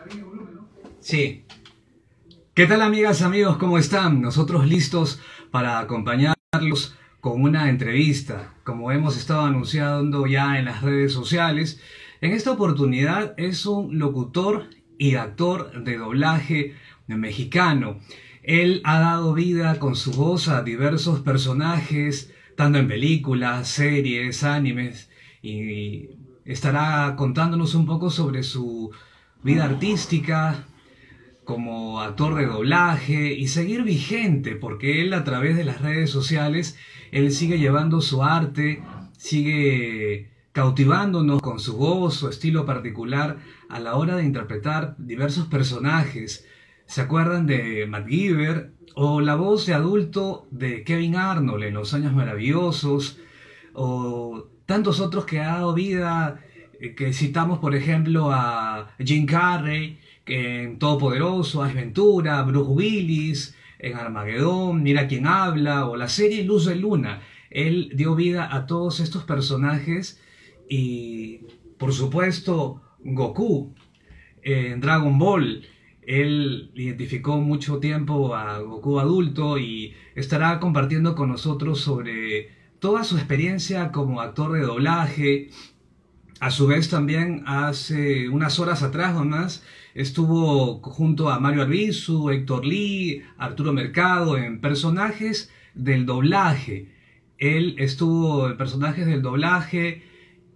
Sí. ¿Qué tal, amigas, amigos? ¿Cómo están? Nosotros listos para acompañarlos con una entrevista, como hemos estado anunciando ya en las redes sociales. En esta oportunidad es un locutor y actor de doblaje mexicano. Él ha dado vida con su voz a diversos personajes, tanto en películas, series, animes, y estará contándonos un poco sobre su vida artística como actor de doblaje y seguir vigente, porque él a través de las redes sociales, él sigue llevando su arte, sigue cautivándonos con su voz, su estilo particular a la hora de interpretar diversos personajes. ¿Se acuerdan de MacGyver o la voz de adulto de Kevin Arnold en Los Años Maravillosos o tantos otros que ha dado vida, que citamos por ejemplo a Jim Carrey que en Todopoderoso, Ace Ventura, Bruce Willis, en Armagedón, Mira quién habla, o la serie Luz de Luna? Él dio vida a todos estos personajes y, por supuesto, Goku en Dragon Ball. Él identificó mucho tiempo a Goku adulto y estará compartiendo con nosotros sobre toda su experiencia como actor de doblaje. A su vez también hace unas horas atrás nomás estuvo junto a Mario Arbizu, Héctor Lee, Arturo Mercado en personajes del doblaje. Él estuvo en personajes del doblaje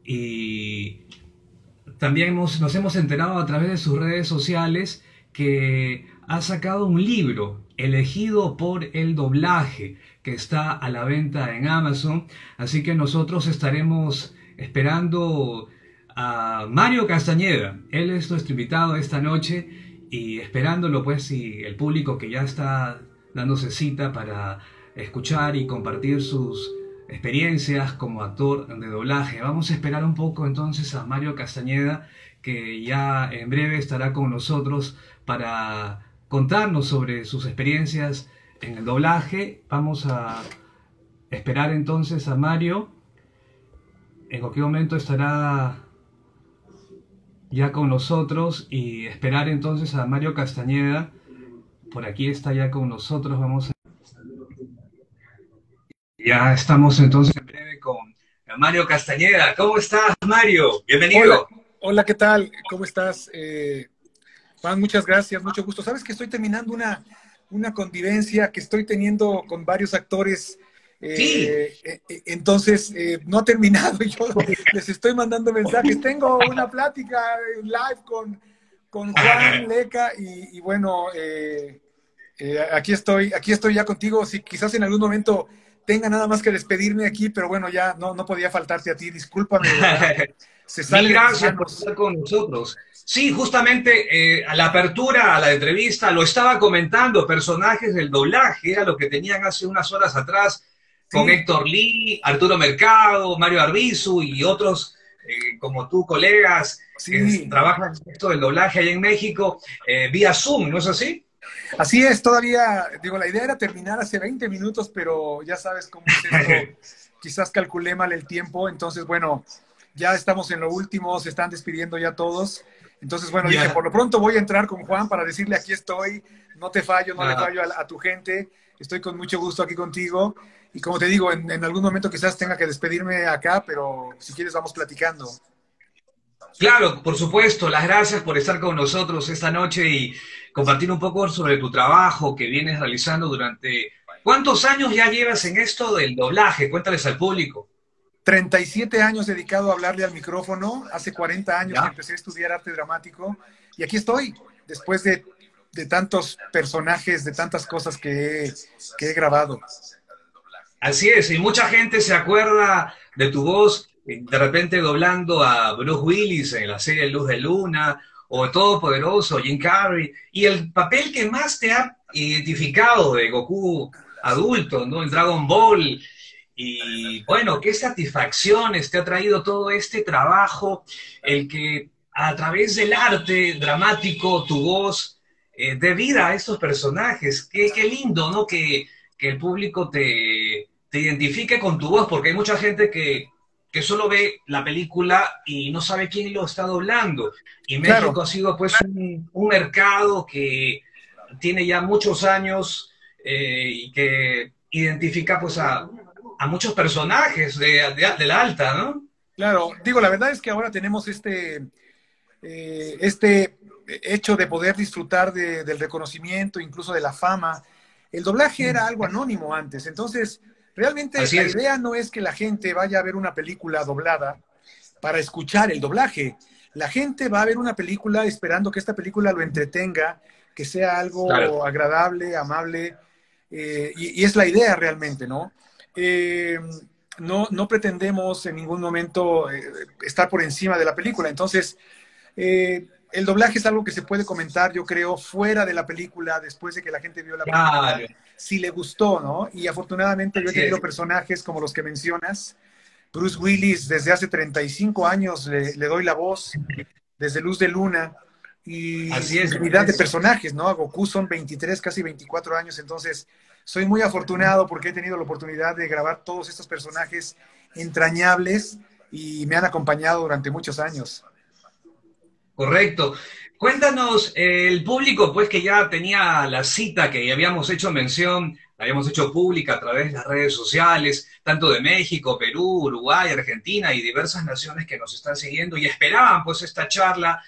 y también nos hemos enterado a través de sus redes sociales que ha sacado un libro elegido por el doblaje que está a la venta en Amazon. Así que nosotros estaremos esperando a Mario Castañeda. Él es nuestro invitado esta noche y esperándolo pues, y el público que ya está dándose cita para escuchar y compartir sus experiencias como actor de doblaje. Vamos a esperar un poco entonces a Mario Castañeda, que ya en breve estará con nosotros para contarnos sobre sus experiencias en el doblaje. Vamos a esperar entonces a Mario. En cualquier momento estará ya con nosotros y esperar entonces a Mario Castañeda. Por aquí está ya con nosotros. Ya estamos entonces en breve con Mario Castañeda. ¿Cómo estás, Mario? Bienvenido. Hola, hola, ¿qué tal? ¿Cómo estás? Juan, muchas gracias, mucho gusto. Sabes que estoy terminando una convivencia que estoy teniendo con varios actores. Sí. Entonces, no ha terminado. Yo les estoy mandando mensajes. Tengo una plática live con Juan Leca y bueno, aquí estoy ya contigo. Si quizás en algún momento tenga nada más que despedirme aquí, pero bueno, ya no podía faltarte a ti. Discúlpame, de verdad. Se sale Mil de mis gracias por manos. estar con nosotros. Sí, justamente a la apertura, a la entrevista, lo estaba comentando, personajes del doblaje, era lo que tenían hace unas horas atrás, con Sí, Héctor Lee, Arturo Mercado, Mario Arbizu y otros como tú, colegas que sí. trabajan en esto del doblaje allá en México, vía Zoom, ¿no es así? Así es, todavía, digo, la idea era terminar hace 20 minutos, pero ya sabes cómo es esto. Quizás calculé mal el tiempo, entonces, bueno, ya estamos en lo último, se están despidiendo ya todos. Entonces, bueno, dije, Ya. por lo pronto voy a entrar con Juan para decirle, aquí estoy, no te fallo, no le Ah, fallo a tu gente, estoy con mucho gusto aquí contigo. Y como te digo, en algún momento quizás tenga que despedirme acá, pero si quieres vamos platicando. claro, por supuesto, las gracias por estar con nosotros esta noche y compartir un poco sobre tu trabajo que vienes realizando durante... ¿Cuántos años ya llevas en esto del doblaje? Cuéntales al público. 37 años dedicado a hablarle al micrófono, hace 40 años que ¿Ya? empecé a estudiar arte dramático y aquí estoy, después de tantos personajes, de tantas cosas que he grabado. Así es, y mucha gente se acuerda de tu voz de repente doblando a Bruce Willis en la serie Luz de Luna, o Todopoderoso, Jim Carrey, y el papel que más te ha identificado de Goku adulto, ¿no? En Dragon Ball. Y bueno, qué satisfacciones te ha traído todo este trabajo, el que a través del arte dramático, tu voz, dé vida a estos personajes. Qué lindo, ¿no? Que el público te identifique con tu voz, porque hay mucha gente que que solo ve la película y no sabe quién lo está doblando. Y Claro, México ha sido pues un mercado que tiene ya muchos años y que identifica pues a muchos personajes de la alta, ¿no? claro. Digo, la verdad es que ahora tenemos este hecho de poder disfrutar del reconocimiento, incluso de la fama. El doblaje era algo anónimo antes, entonces realmente Así la es. idea no es que la gente vaya a ver una película doblada para escuchar el doblaje. La gente va a ver una película esperando que esta película lo entretenga, que sea Claro. algo agradable, amable, y es la idea realmente, ¿no? Eh, no pretendemos en ningún momento estar por encima de la película, entonces el doblaje es algo que se puede comentar, yo creo, fuera de la película, después de que la gente vio la película, Claro, si le gustó, ¿no? Y afortunadamente yo he así tenido es. personajes como los que mencionas. Bruce Willis, desde hace 35 años le doy la voz, desde Luz de Luna, y Así es. infinidad de personajes, ¿no? A Goku son 23, casi 24 años, entonces soy muy afortunado porque he tenido la oportunidad de grabar todos estos personajes entrañables y me han acompañado durante muchos años. Correcto. Cuéntanos, el público, pues que ya tenía la cita que habíamos hecho mención, la habíamos hecho pública a través de las redes sociales, tanto de México, Perú, Uruguay, Argentina y diversas naciones que nos están siguiendo y esperaban pues esta charla.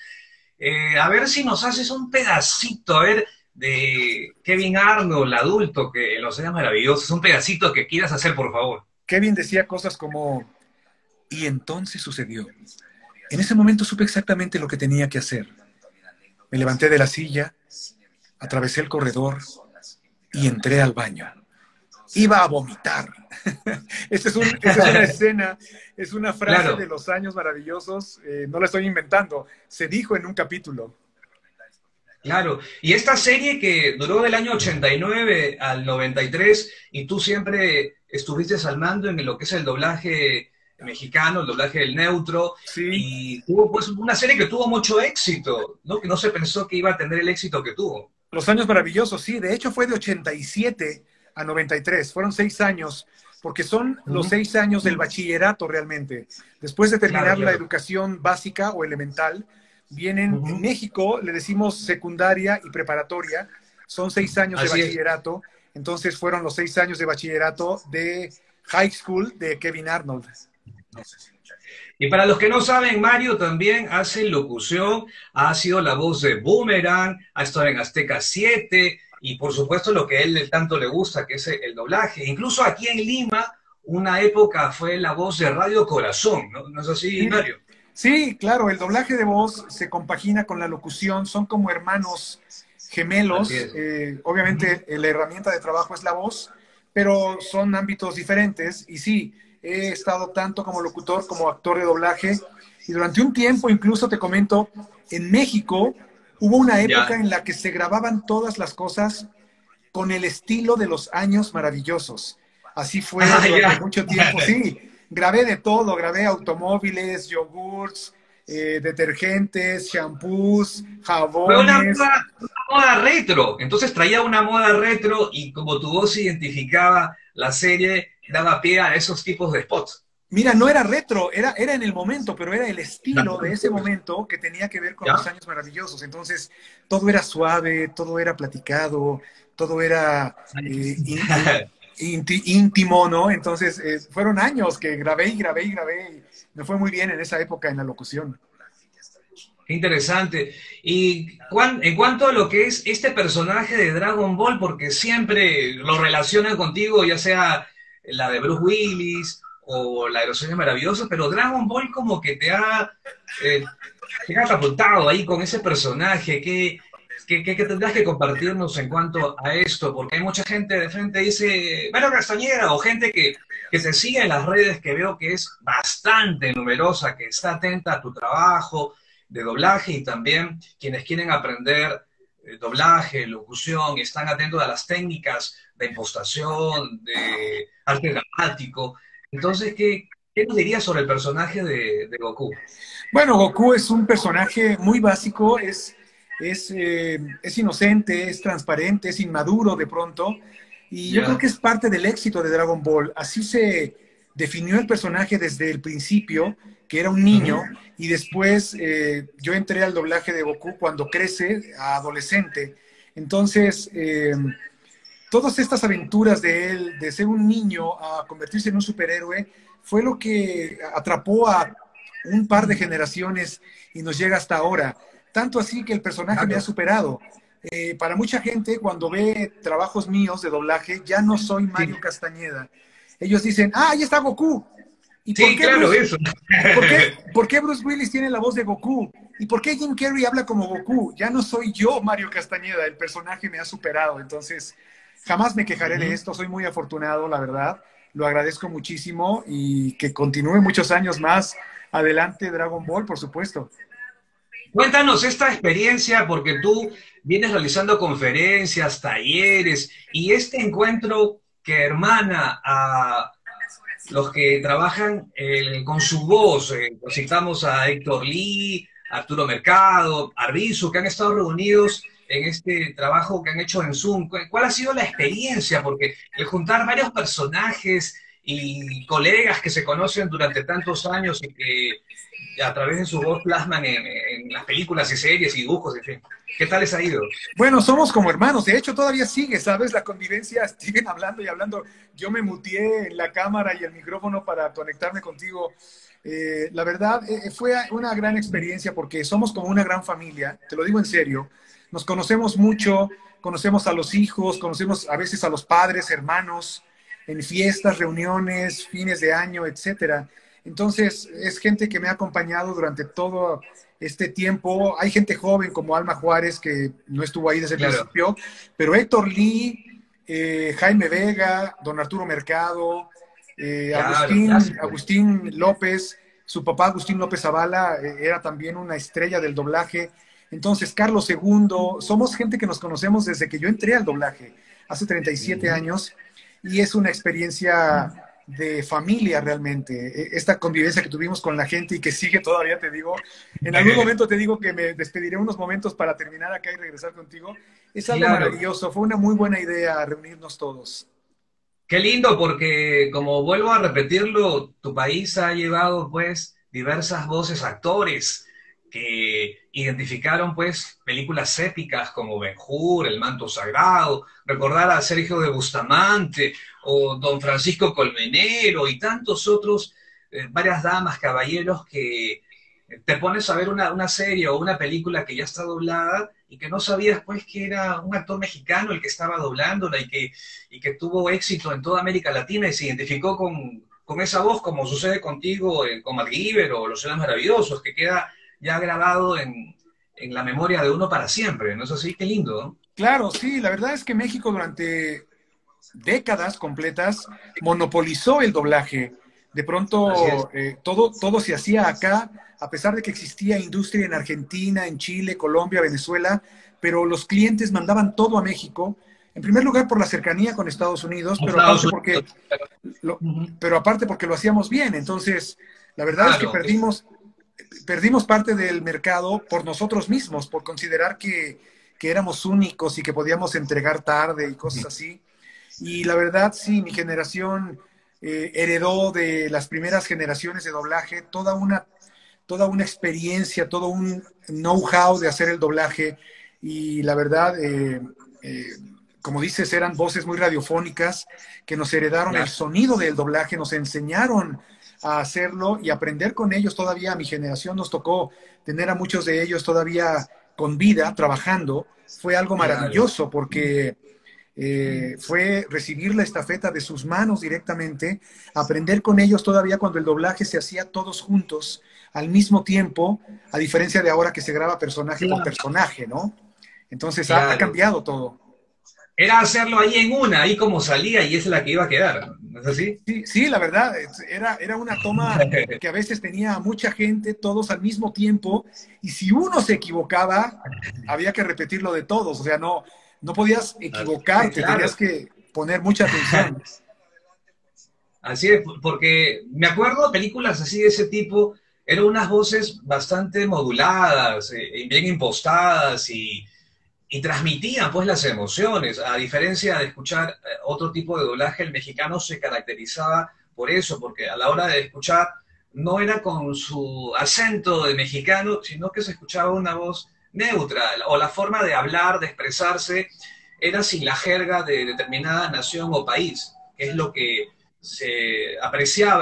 A ver si nos haces un pedacito, a ver, de Kevin Arnold, adulto, que en Los Años Maravillosos, un pedacito que quieras hacer, por favor. Kevin decía cosas como, y entonces sucedió. En ese momento supe exactamente lo que tenía que hacer. Me levanté de la silla, atravesé el corredor y entré al baño. Iba a vomitar. Esta es una escena, es una frase Claro. de Los Años Maravillosos, no la estoy inventando, se dijo en un capítulo. Claro, y esta serie que duró del año 89 al 93 y tú siempre estuviste al mando en lo que es el doblaje mexicano, el doblaje del neutro, Sí, y tuvo pues una serie que tuvo mucho éxito, ¿no? Que no se pensó que iba a tener el éxito que tuvo. Los Años Maravillosos, sí, de hecho fue de 87 a 93, fueron 6 años, porque son los Ujú. 6 años del bachillerato realmente. Después de Claro, terminar la claro. educación básica o elemental, vienen en Ujú. México, le decimos secundaria y preparatoria, son 6 años de Así es. bachillerato, entonces fueron los 6 años de bachillerato de high school de Kevin Arnold. Y para los que no saben, Mario también hace locución, ha sido la voz de Boomerang, ha estado en Azteca 7 y por supuesto lo que a él tanto le gusta, que es el doblaje. Incluso aquí en Lima, una época fue la voz de Radio Corazón, ¿no? ¿No es así, Sí, Mario? sí, claro, el doblaje de voz se compagina con la locución, son como hermanos Así gemelos. es. Ujú. Obviamente la herramienta de trabajo es la voz, pero son ámbitos diferentes. Y sí, he estado tanto como locutor como actor de doblaje. Y durante un tiempo, incluso te comento, en México hubo una época Ya. en la que se grababan todas las cosas con el estilo de Los Años Maravillosos. Así fue Ah, durante ya. mucho tiempo. Sí, grabé de todo, grabé automóviles, yogurts, detergentes, shampoos, Fue jabones. una moda retro. Entonces traía una moda retro y como tu voz identificaba la serie, daba pie a esos tipos de spots. Mira, no era retro, era en el momento, pero era el estilo de ese momento que tenía que ver con Los ¿Ya? Años Maravillosos. Entonces, todo era suave, todo era platicado, todo era íntimo, ¿no? Entonces, fueron años que grabé y grabé y grabé. Y me fue muy bien en esa época en la locución. Qué interesante. Y en cuanto a lo que es este personaje de Dragon Ball, porque siempre lo relacionan contigo, ya sea la de Bruce Willis o la de los Años Maravillosos, pero Dragon Ball como que eh, te ha catapultado ahí con ese personaje. ¿Qué tendrás que compartirnos en cuanto a esto? Porque hay mucha gente de frente dice, bueno, Castañeda, o gente que te sigue en las redes, que veo que es bastante numerosa, que está atenta a tu trabajo de doblaje y también quienes quieren aprender doblaje, locución, y están atentos a las técnicas de impostación, de arte dramático. Entonces, ¿qué nos dirías sobre el personaje de Goku? Bueno, Goku es un personaje muy básico, es inocente, es transparente, es inmaduro de pronto, y yo creo Ya, que es parte del éxito de Dragon Ball. Así se definió el personaje desde el principio, que era un niño, y después yo entré al doblaje de Goku cuando crece, a adolescente. Entonces, todas estas aventuras de él, de ser un niño a convertirse en un superhéroe, fue lo que atrapó a un par de generaciones y nos llega hasta ahora. Tanto así que el personaje me ha superado. Para mucha gente, cuando ve trabajos míos de doblaje, ya no soy Mario Castañeda. Ellos dicen, ah, ahí está Goku. ¿Y Sí, claro, eso. por qué Bruce Willis tiene la voz de Goku? ¿Y por qué Jim Carrey habla como Goku? Ya no soy yo Mario Castañeda, el personaje me ha superado. Entonces, jamás me quejaré de esto, soy muy afortunado, la verdad. Lo agradezco muchísimo y que continúe muchos años más adelante Dragon Ball, por supuesto. Cuéntanos esta experiencia, porque tú vienes realizando conferencias, talleres, y este encuentro que hermana a los que trabajan con su voz. Citamos a Héctor Lee, Arturo Mercado, a Rizzo, que han estado reunidos en este trabajo que han hecho en Zoom. ¿Cuál ha sido la experiencia? Porque el juntar varios personajes y colegas que se conocen durante tantos años y que a través de su voz plasman en las películas y series y dibujos, en fin. ¿Qué tal les ha ido? Bueno, somos como hermanos. De hecho, todavía sigue, ¿sabes? La convivencia, siguen hablando y hablando. Yo me muteé en la cámara y el micrófono para conectarme contigo. La verdad, fue una gran experiencia porque somos como una gran familia, te lo digo en serio. Nos conocemos mucho, conocemos a los hijos, conocemos a veces a los padres, hermanos, en fiestas, reuniones, fines de año, etcétera. Entonces, es gente que me ha acompañado durante todo este tiempo. Hay gente joven como Alma Juárez, que no estuvo ahí desde el principio, pero Héctor Lee, Jaime Vega, don Arturo Mercado, Agustín López, su papá Agustín López Zavala era también una estrella del doblaje. Entonces, Carlos Segundo, somos gente que nos conocemos desde que yo entré al doblaje, hace 37 años, y es una experiencia de familia realmente, esta convivencia que tuvimos con la gente y que sigue todavía, te digo, en algún momento te digo que me despediré unos momentos para terminar acá y regresar contigo, es algo maravilloso, fue una muy buena idea reunirnos todos. Qué lindo, porque como vuelvo a repetirlo, tu país ha llevado pues diversas voces, actores que identificaron pues películas épicas como Ben-Hur, El manto sagrado, recordar a Sergio de Bustamante o Don Francisco Colmenero y tantos otros, varias damas, caballeros que te pones a ver una serie o una película que ya está doblada y que no sabías pues que era un actor mexicano el que estaba doblándola y que tuvo éxito en toda América Latina y se identificó con esa voz, como sucede contigo con MacGyver o Los Años Maravillosos, que queda ya grabado en la memoria de uno para siempre, ¿no es así? Qué lindo, ¿no? Claro, sí, la verdad es que México durante décadas completas monopolizó el doblaje. De pronto todo se hacía acá, a pesar de que existía industria en Argentina, en Chile, Colombia, Venezuela, pero los clientes mandaban todo a México, en primer lugar por la cercanía con Estados Unidos, pero aparte porque lo hacíamos bien. Entonces, la verdad es que perdimos parte del mercado por nosotros mismos, por considerar que éramos únicos y que podíamos entregar tarde y cosas así. Y la verdad, sí, mi generación heredó de las primeras generaciones de doblaje toda una experiencia, todo un know-how de hacer el doblaje. Y la verdad, como dices, eran voces muy radiofónicas que nos heredaron el sonido del doblaje, nos enseñaron a hacerlo y aprender con ellos. Todavía a mi generación nos tocó tener a muchos de ellos todavía con vida, trabajando. Fue algo maravilloso porque fue recibir la estafeta de sus manos directamente, aprender con ellos todavía cuando el doblaje se hacía todos juntos al mismo tiempo, a diferencia de ahora que se graba personaje por personaje, ¿no? Entonces ha cambiado todo. Era hacerlo ahí en una, ahí como salía y esa es la que iba a quedar, ¿no es así? Sí, sí, la verdad, era una toma que a veces tenía a mucha gente, todos al mismo tiempo, y si uno se equivocaba, había que repetirlo de todos, o sea, no podías equivocarte, tenías que poner mucha atención. Así es, porque me acuerdo de películas así de ese tipo, eran unas voces bastante moduladas, bien impostadas y transmitían pues las emociones. A diferencia de escuchar otro tipo de doblaje, el mexicano se caracterizaba por eso, porque a la hora de escuchar no era con su acento de mexicano, sino que se escuchaba una voz neutra, o la forma de hablar, de expresarse, era sin la jerga de determinada nación o país, que es lo que se apreciaba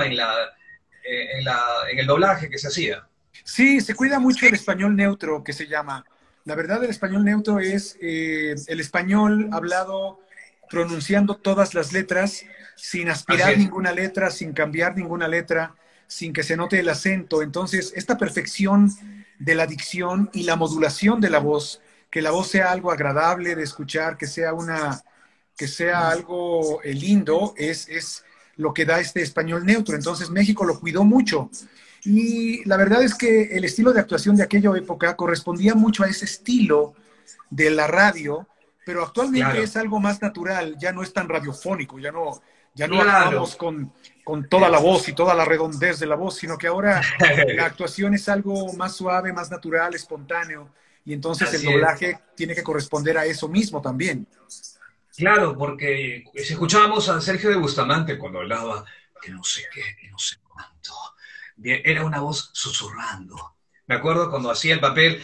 en el doblaje que se hacía. Sí, se cuida mucho el español neutro, que se llama. La verdad, el español neutro es el español hablado pronunciando todas las letras, sin Así aspirar es. ninguna letra, sin cambiar ninguna letra, sin que se note el acento. Entonces, esta perfección de la dicción y la modulación de la voz, que la voz sea algo agradable de escuchar, que sea algo lindo, es lo que da este español neutro. Entonces, México lo cuidó mucho. Y la verdad es que el estilo de actuación de aquella época correspondía mucho a ese estilo de la radio, pero actualmente Claro, es algo más natural, ya no es tan radiofónico, ya no claro. actuamos con toda la voz y toda la redondez de la voz, sino que ahora la actuación es algo más suave, más natural, espontáneo, y entonces el Así es. doblaje tiene que corresponder a eso mismo también. Claro, porque si escuchábamos a Sergio de Bustamante cuando hablaba que no sé qué, que no sé cuánto, bien, era una voz susurrando. Me acuerdo cuando hacía el papel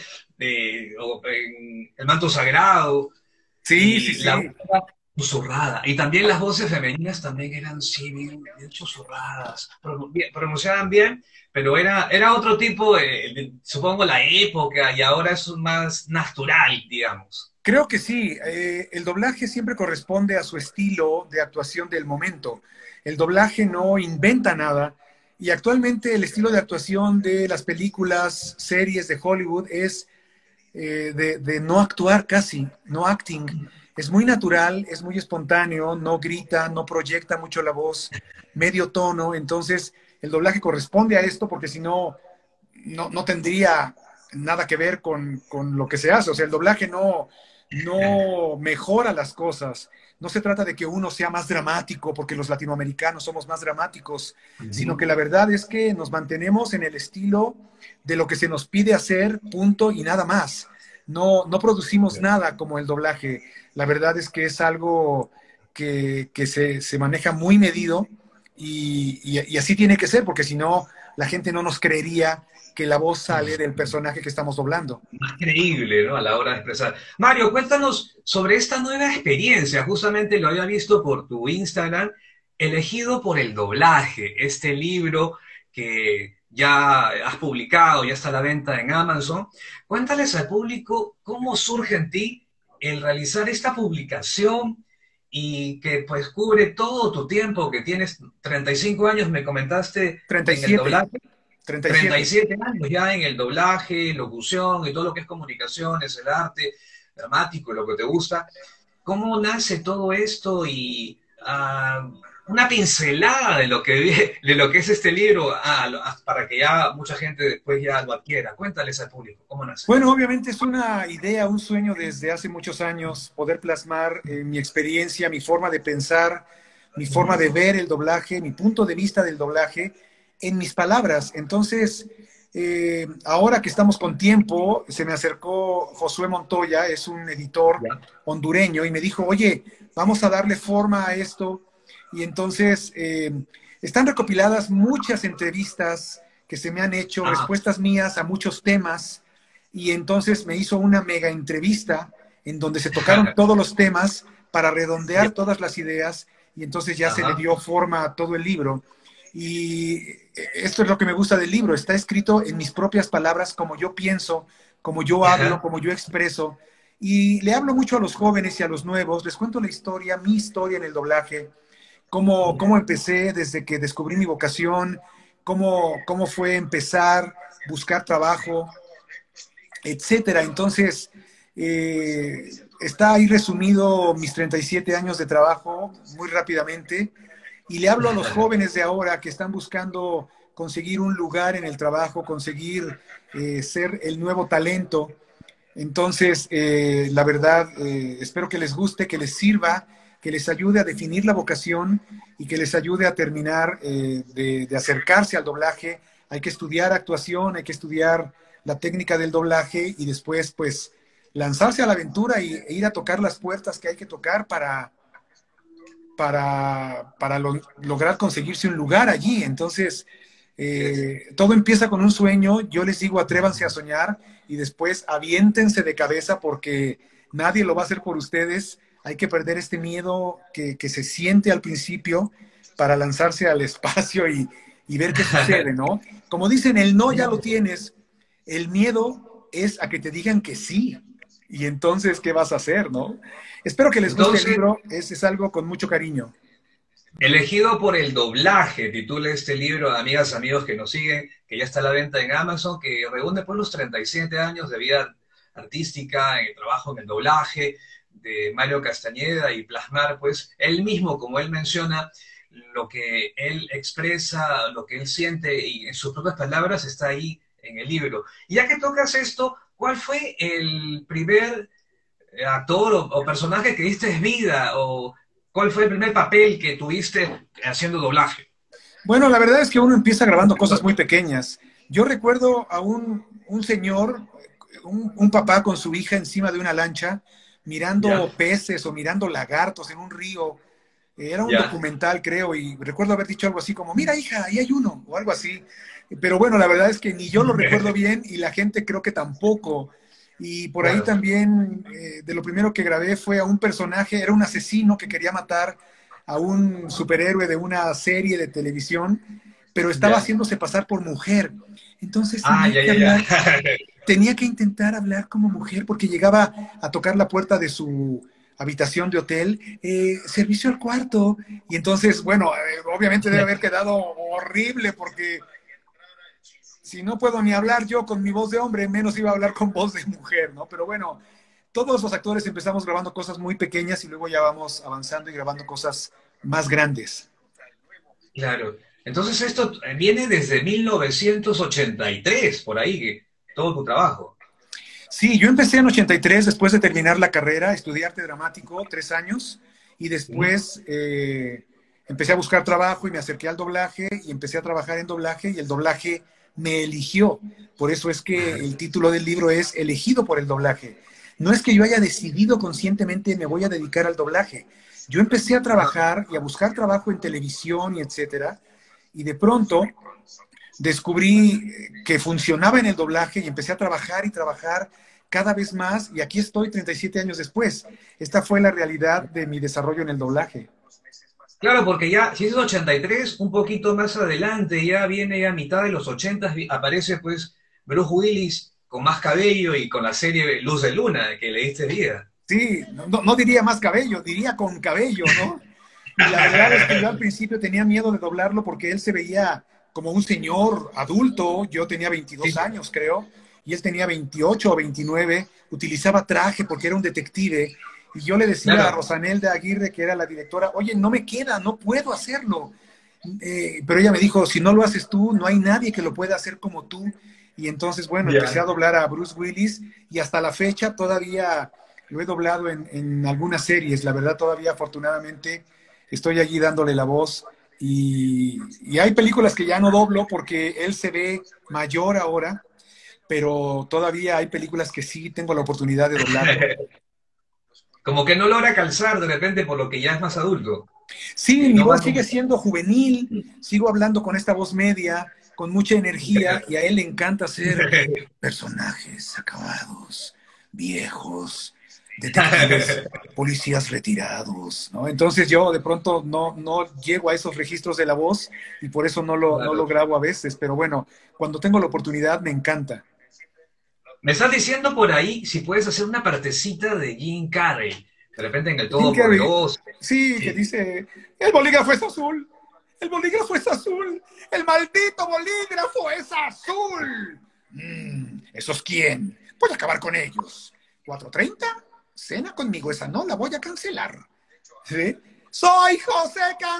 en El manto sagrado Sí, sí, y la sí. voz era susurrada. Y también las voces femeninas también eran sí, bien susurradas, pronunciaban bien, pero era otro tipo, supongo la época, y ahora es más natural, digamos. Creo que sí, el doblaje siempre corresponde a su estilo de actuación del momento. El doblaje no inventa nada y actualmente el estilo de actuación de las películas, series de Hollywood es de no actuar casi, no acting. Es muy natural, es muy espontáneo, no grita, no proyecta mucho la voz, medio tono. Entonces, el doblaje corresponde a esto porque si no, no tendría nada que ver con lo que se hace. O sea, el doblaje no mejora las cosas. No se trata de que uno sea más dramático, porque los latinoamericanos somos más dramáticos, sino que Ujú. la verdad es que nos mantenemos en el estilo de lo que se nos pide hacer, punto y nada más. No producimos nada como el doblaje. La verdad es que es algo que se maneja muy medido y así tiene que ser, porque si no, la gente no nos creería que la voz sale del personaje que estamos doblando. Más creíble, ¿no? A la hora de expresar. Mario, cuéntanos sobre esta nueva experiencia. Justamente lo había visto por tu Instagram, elegido por el doblaje, este libro que ya has publicado, ya está a la venta en Amazon. Cuéntales al público cómo surge en ti el realizar esta publicación y que pues cubre todo tu tiempo, que tienes 35 años, me comentaste Treinta y en el siete, doblaje. treinta y treinta y siete. siete años ya en el doblaje, locución y todo lo que es comunicaciones, el arte dramático, lo que te gusta. ¿Cómo nace todo esto y una pincelada de lo que es este libro para que ya mucha gente después ya lo adquiera? Cuéntales al público, ¿cómo nace? Bueno, obviamente es una idea, un sueño desde hace muchos años poder plasmar mi experiencia, mi forma de pensar, mi forma de ver el doblaje, mi punto de vista del doblaje en mis palabras. Entonces, ahora que estamos con tiempo, se me acercó Josué Montoya, es un editor Ya. hondureño, y me dijo, oye, vamos a darle forma a esto. Y entonces están recopiladas muchas entrevistas que se me han hecho, Ah, respuestas mías a muchos temas y entonces me hizo una mega entrevista en donde se tocaron todos los temas para redondear ya. todas las ideas y entonces ya se le Ajá. dio forma a todo el libro. Y esto es lo que me gusta del libro, está escrito en mis propias palabras, como yo pienso, como yo hablo, Ajá. como yo expreso. Y le hablo mucho a los jóvenes y a los nuevos, les cuento la historia, mi historia en el doblaje, cómo empecé desde que descubrí mi vocación, cómo fue empezar, buscar trabajo, etcétera. Entonces, está ahí resumido mis 37 años de trabajo muy rápidamente y le hablo a los jóvenes de ahora que están buscando conseguir un lugar en el trabajo, conseguir ser el nuevo talento. Entonces, la verdad, espero que les guste, que les sirva, que les ayude a definir la vocación y que les ayude a terminar de acercarse al doblaje. Hay que estudiar actuación, hay que estudiar la técnica del doblaje y después, pues, lanzarse a la aventura e ir a tocar las puertas que hay que tocar para lograr conseguirse un lugar allí. Entonces, todo empieza con un sueño. Yo les digo, atrévanse a soñar y después aviéntense de cabeza porque nadie lo va a hacer por ustedes. Hay que perder este miedo que se siente al principio para lanzarse al espacio y ver qué sucede, ¿no? Como dicen, el no ya lo tienes, el miedo es a que te digan que sí. Y entonces, ¿qué vas a hacer, no? Espero que les guste el libro, es algo con mucho cariño. Elegido por el doblaje, titula este libro, amigas, amigos que nos siguen, que ya está a la venta en Amazon, que reúne por los 37 años de vida artística, en el trabajo en el doblaje de Mario Castañeda y plasmar, pues, él mismo, como él menciona, lo que él expresa, lo que él siente y en sus propias palabras está ahí en el libro. Y ya que tocas esto, ¿cuál fue el primer actor o personaje que diste vida? ¿O cuál fue el primer papel que tuviste haciendo doblaje? Bueno, la verdad es que uno empieza grabando cosas muy pequeñas. Yo recuerdo a un señor, un papá con su hija encima de una lancha, mirando peces o mirando lagartos en un río. Era un documental, creo, y recuerdo haber dicho algo así como, mira, hija, ahí hay uno, o algo así. Pero bueno, la verdad es que ni yo lo recuerdo bien y la gente creo que tampoco. Y por ahí también, de lo primero que grabé fue a un personaje, era un asesino que quería matar a un superhéroe de una serie de televisión, pero estaba haciéndose pasar por mujer. Entonces tenía que intentar hablar como mujer porque llegaba a tocar la puerta de su habitación de hotel, servicio al cuarto. Y entonces, bueno, obviamente debe haber quedado horrible porque si no puedo ni hablar yo con mi voz de hombre, menos iba a hablar con voz de mujer, ¿no? Pero bueno, todos los actores empezamos grabando cosas muy pequeñas y luego ya vamos avanzando y grabando cosas más grandes. Claro. Entonces esto viene desde 1983, por ahí, que todo tu trabajo. Sí, yo empecé en 83, después de terminar la carrera, estudié arte dramático, 3 años, y después empecé a buscar trabajo y me acerqué al doblaje y empecé a trabajar en doblaje y el doblaje me eligió. Por eso es que el título del libro es Elegido por el doblaje. No es que yo haya decidido conscientemente me voy a dedicar al doblaje. Yo empecé a trabajar y a buscar trabajo en televisión y etcétera, y de pronto descubrí que funcionaba en el doblaje y empecé a trabajar y trabajar cada vez más y aquí estoy 37 años después. Esta fue la realidad de mi desarrollo en el doblaje. Claro, porque ya, si es 83, un poquito más adelante, ya viene ya a mitad de los 80, aparece pues Bruce Willis con más cabello y con la serie Luz de Luna, que le diste vida. Sí, no diría más cabello, diría con cabello, ¿no? Y la verdad es que yo al principio tenía miedo de doblarlo porque él se veía como un señor adulto, yo tenía 22 años creo, y él tenía 28 o 29, utilizaba traje porque era un detective, y yo le decía a Rosanelda Aguirre, que era la directora, oye, no me queda, no puedo hacerlo. Pero ella me dijo, si no lo haces tú, no hay nadie que lo pueda hacer como tú. Y entonces, bueno, empecé a doblar a Bruce Willis y hasta la fecha todavía lo he doblado en algunas series. La verdad, todavía afortunadamente estoy allí dándole la voz. Y hay películas que ya no doblo porque él se ve mayor ahora, pero todavía hay películas que sí tengo la oportunidad de doblar. Como que no logra calzar de repente por lo que ya es más adulto. Sí, mi No voz más sigue siendo juvenil, sigo hablando con esta voz media, con mucha energía, y a él le encanta hacer personajes acabados, viejos, detectives, policías retirados, ¿no? Entonces yo de pronto no llego a esos registros de la voz y por eso no lo grabo a veces, pero bueno, cuando tengo la oportunidad me encanta. Me estás diciendo por ahí si puedes hacer una partecita de Jim Carrey, de repente en el Jim Carrey, Todopoderoso. sí, que Sí. dice, el bolígrafo es azul, el bolígrafo es azul, el maldito bolígrafo es azul. ¿Esos quién? Voy a acabar con ellos. 4:30, cena conmigo, esa no la voy a cancelar. ¿Sí? ¡Soy José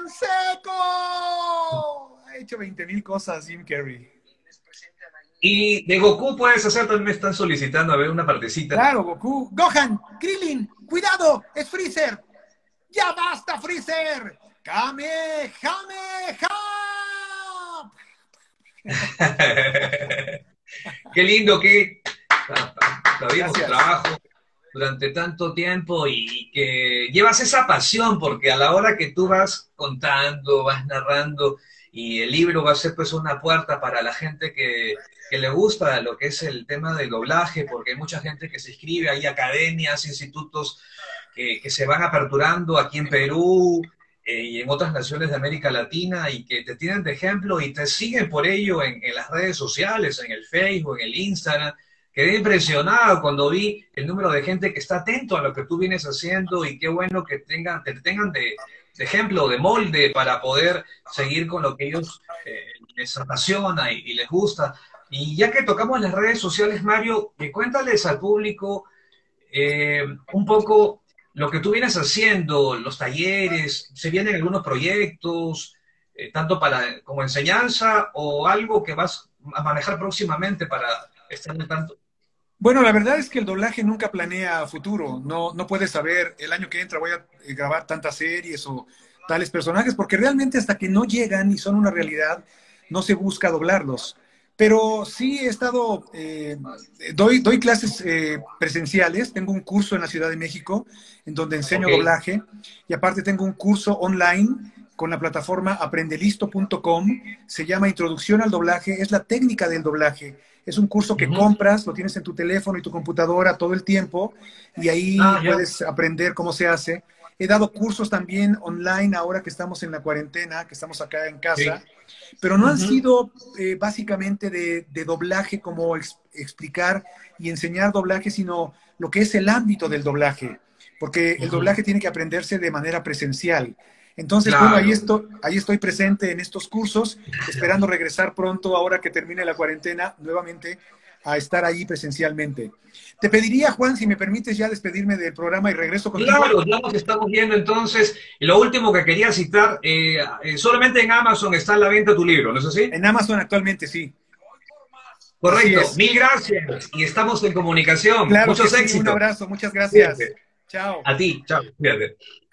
Canseco! Ha hecho 20,000 cosas Jim Carrey. Y de Goku puedes hacer, también me están solicitando a ver una partecita. Claro, Goku. Gohan, Krillin, cuidado, es Freezer. ¡Ya basta, Freezer! ¡Kamehameha! Qué lindo que todavía tu Gracias. trabajo. durante tanto tiempo y que llevas esa pasión, porque a la hora que tú vas contando, vas narrando, y el libro va a ser pues una puerta para la gente que le gusta lo que es el tema del doblaje, porque hay mucha gente que se inscribe, hay academias, institutos que se van aperturando aquí en Perú y en otras naciones de América Latina y que te tienen de ejemplo y te siguen por ello en las redes sociales, en el Facebook, en el Instagram. Quedé impresionado cuando vi el número de gente que está atento a lo que tú vienes haciendo y qué bueno que te tengan de ejemplo, de molde para poder seguir con lo que ellos les apasiona y les gusta. Y ya que tocamos las redes sociales, Mario, cuéntales al público un poco lo que tú vienes haciendo, los talleres, se vienen algunos proyectos, tanto para como enseñanza o algo que vas a manejar próximamente para estar en tanto. Bueno, la verdad es que el doblaje nunca planea a futuro. No puedes saber el año que entra voy a grabar tantas series o tales personajes, porque realmente hasta que no llegan y son una realidad, no se busca doblarlos. Pero sí he estado, doy clases presenciales, tengo un curso en la Ciudad de México en donde enseño Ok. doblaje y aparte tengo un curso online con la plataforma aprendelisto.com, se llama Introducción al Doblaje, es la técnica del doblaje. Es un curso que Ujú. compras, lo tienes en tu teléfono y tu computadora todo el tiempo y ahí Ah, ya. puedes aprender cómo se hace. He dado cursos también online ahora que estamos en la cuarentena, que estamos acá en Sí. casa, pero no han Ujú, sido básicamente de doblaje como explicar y enseñar doblaje, sino lo que es el ámbito del doblaje, porque el ujú. doblaje tiene que aprenderse de manera presencial. Entonces, bueno, Claro. ahí estoy presente en estos cursos, esperando regresar pronto, ahora que termine la cuarentena, nuevamente a estar ahí presencialmente. Te pediría, Juan, si me permites ya despedirme del programa y regreso contigo. Claro, ya nos estamos viendo entonces. Y lo último que quería citar, solamente en Amazon está a la venta tu libro, ¿no es así? En Amazon actualmente, sí. Así Correcto. es. Mil gracias. Y estamos en comunicación. Claro que Muchos sí, un éxitos. abrazo, muchas gracias. Cuídate. Chao. A ti. Chao. Cuídate.